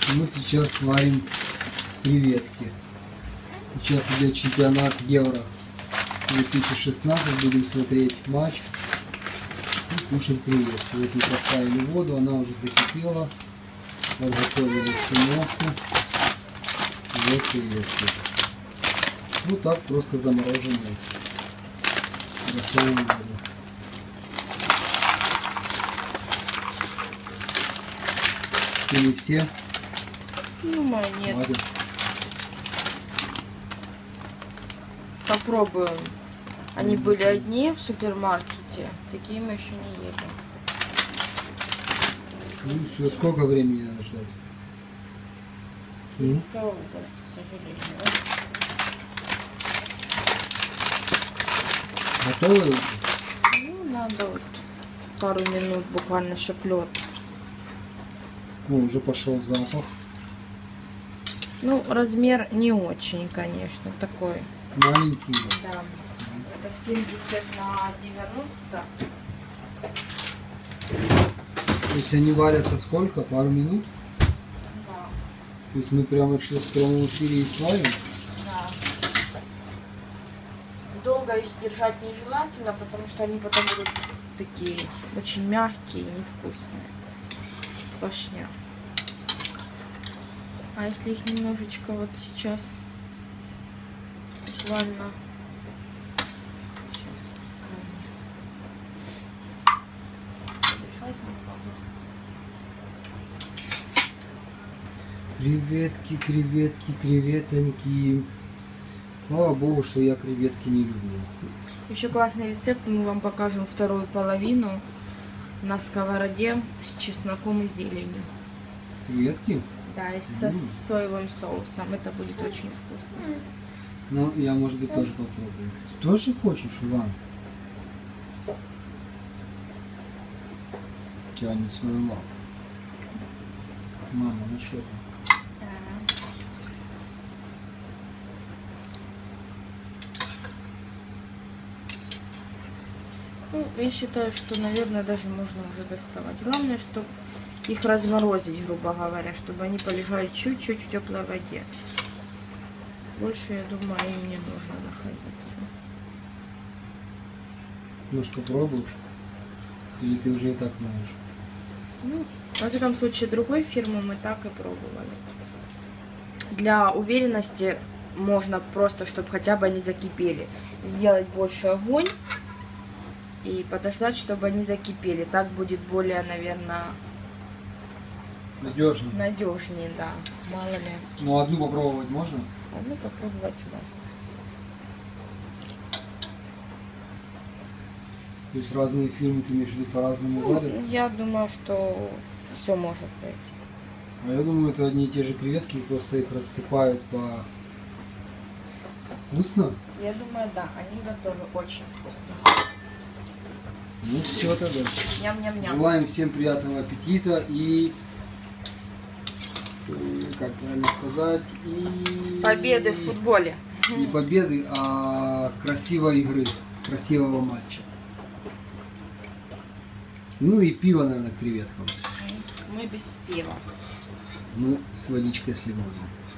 Мы сейчас варим креветки. Сейчас идет чемпионат Евро 2016. Будем смотреть матч и кушать креветки. Вот мы поставили воду, она уже закипела. Подготовили шумовку. Вот креветки. Ну так просто замороженные. Бросаем в воду. Или все? Думаю, нет. Хватит. Попробуем. Они были одни в супермаркете. Такие мы еще не ели. Ну все, сколько времени надо ждать? Киевская область, к сожалению. Готовы? Ну, надо вот пару минут буквально, чтоб лед. О, уже пошел запах. Ну, размер не очень, конечно, такой. Маленький. Да. Это 70 на 90. То есть они варятся сколько? Пару минут? Да. То есть мы прямо сейчас в прямом эфире и сварим? Да. Долго их держать нежелательно, потому что они потом будут такие очень мягкие и невкусные. Квашня. А если их немножечко вот сейчас буквально... Сейчас пускай они подышать немного. Креветки, креветки, креветоньки. Слава богу, что я креветки не люблю. Еще классный рецепт, мы вам покажем вторую половину на сковороде с чесноком и зеленью. Креветки? Да, и со соевым соусом. Это будет очень вкусно. Ну, я, может быть, тоже попробую. Ты тоже хочешь, Иван? Тянет свою лапу. Мама, ну что там? Ну, я считаю, что, наверное, даже можно уже доставать. Главное, чтобы их разморозить, грубо говоря, чтобы они полежали чуть-чуть в теплой воде. Больше, я думаю, им не нужно находиться. Немножко пробуешь? Или ты уже и так знаешь? Ну, во всяком случае, другой фирмы мы так и пробовали. Для уверенности можно просто, чтобы хотя бы они закипели, сделать больше огонь и подождать, чтобы они закипели. Так будет более, наверное, Надежно. надежнее, да. Мало ли. Ну, одну попробовать можно? Одну попробовать можно. То есть разные фирмы, ты имеешь в виду, по-разному варятся? Я думаю, что все может быть. А я думаю, это одни и те же креветки, просто их рассыпают по... Вкусно? Я думаю, да, они готовы очень вкусно. Ну все тогда. Ням-ням-ням. Желаем всем приятного аппетита и... Как правильно сказать? И... Победы в футболе. Не победы, а красивой игры, красивого матча. Ну и пиво, наверное, к креветкам. Мы без пива. Ну, с водичкой с лимоном.